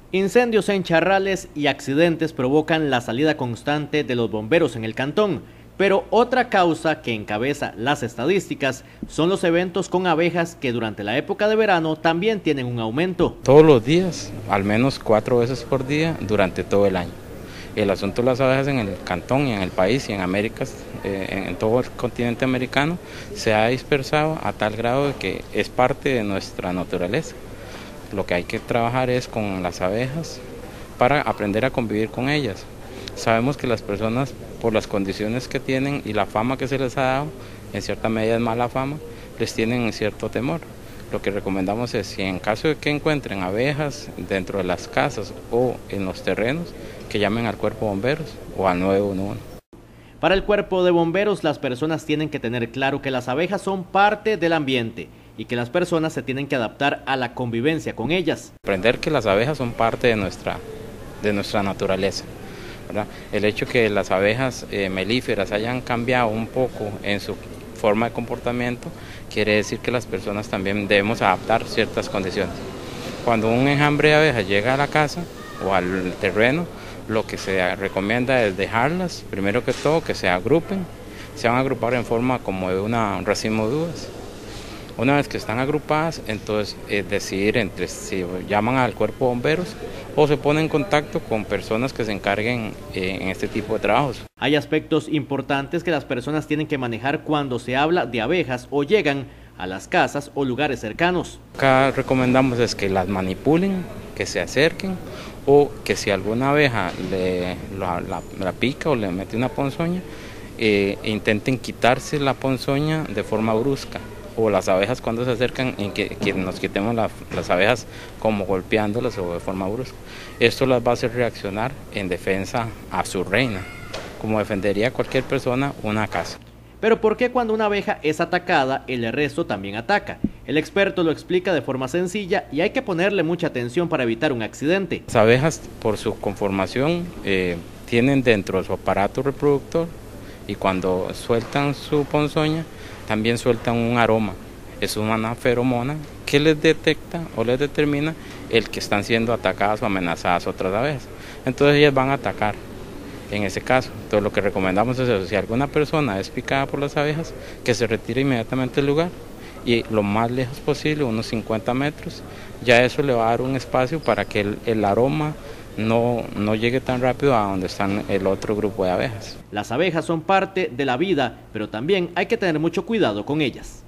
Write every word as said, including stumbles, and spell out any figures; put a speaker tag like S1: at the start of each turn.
S1: Incendios en charrales y accidentes provocan la salida constante de los bomberos en el cantón, pero otra causa que encabeza las estadísticas son los eventos con abejas que durante la época de verano también tienen un aumento.
S2: Todos los días, al menos cuatro veces por día durante todo el año. El asunto de las abejas en el cantón y en el país y en Américas, eh, en todo el continente americano, se ha dispersado a tal grado de que es parte de nuestra naturaleza. Lo que hay que trabajar es con las abejas para aprender a convivir con ellas. Sabemos que las personas, por las condiciones que tienen y la fama que se les ha dado, en cierta medida es mala fama, les tienen cierto temor. Lo que recomendamos es, si en caso de que encuentren abejas dentro de las casas o en los terrenos, que llamen al cuerpo de bomberos o al nueve uno uno.
S1: Para el cuerpo de bomberos, las personas tienen que tener claro que las abejas son parte del ambiente y que las personas se tienen que adaptar a la convivencia con ellas.
S2: Aprender que las abejas son parte de nuestra, de nuestra naturaleza, ¿verdad? El hecho que las abejas eh, melíferas hayan cambiado un poco en su forma de comportamiento quiere decir que las personas también debemos adaptar ciertas condiciones. Cuando un enjambre de abejas llega a la casa o al terreno, lo que se recomienda es dejarlas, primero que todo, que se agrupen, se van a agrupar en forma como de una, un racimo de uvas. Una vez que están agrupadas, entonces eh, decidir entre si llaman al cuerpo de bomberos o se ponen en contacto con personas que se encarguen eh, en este tipo de trabajos.
S1: Hay aspectos importantes que las personas tienen que manejar cuando se habla de abejas o llegan a las casas o lugares cercanos.
S2: Acá recomendamos es que las manipulen, que se acerquen, o que si alguna abeja le, la, la, la pica o le mete una ponzoña, eh, intenten quitarse la ponzoña de forma brusca. O las abejas cuando se acercan, en que, que nos quitemos la, las abejas como golpeándolas o de forma brusca. Esto las va a hacer reaccionar en defensa a su reina, como defendería cualquier persona una casa.
S1: Pero ¿por qué cuando una abeja es atacada, el resto también ataca? El experto lo explica de forma sencilla y hay que ponerle mucha atención para evitar un accidente.
S2: Las abejas, por su conformación, eh, tienen dentro de su aparato reproductor y cuando sueltan su ponzoña, también sueltan un aroma. Es una feromona que les detecta o les determina el que están siendo atacadas o amenazadas otras abejas. Entonces ellas van a atacar. En ese caso, entonces lo que recomendamos es eso, si alguna persona es picada por las abejas, que se retire inmediatamente del lugar y lo más lejos posible, unos cincuenta metros, ya eso le va a dar un espacio para que el, el aroma no, no llegue tan rápido a donde están el otro grupo de abejas.
S1: Las abejas son parte de la vida, pero también hay que tener mucho cuidado con ellas.